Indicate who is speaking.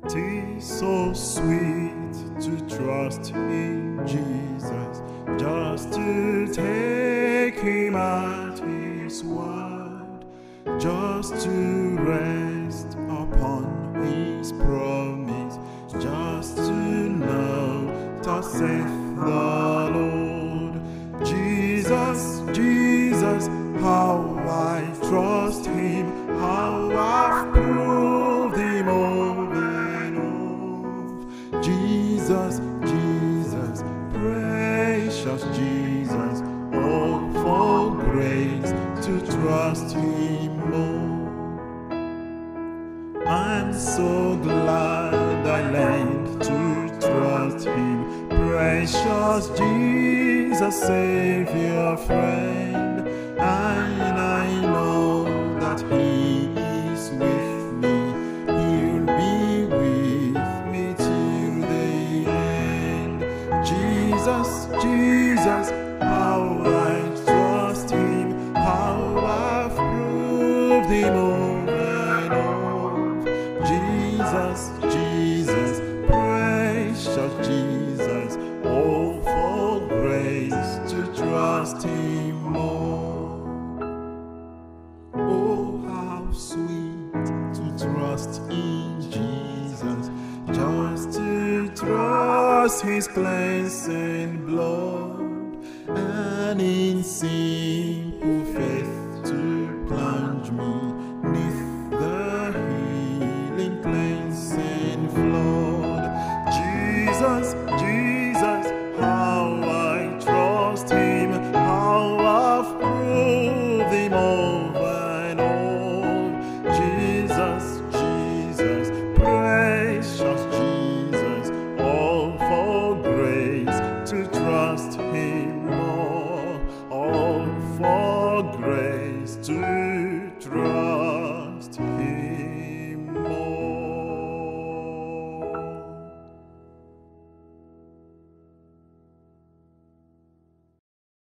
Speaker 1: 'Tis so sweet to trust in Jesus, just to take him at his word, just to rest upon his promise, just to know thus saith the Lord. Jesus, Jesus, how I trust him, how I've proved him over and over. Jesus, Jesus, precious Jesus, oh, for grace to trust him more. I'm so glad I learned to trust him, precious Jesus, Savior, friend, and I know that he is with me, he'll be with me till the end. Jesus, Jesus, how I trust him, how I've proved him over and over. Jesus, Jesus, precious Jesus, oh, for grace to trust him more. Oh, how sweet to trust in Jesus, just to trust his cleansing blood, and in sin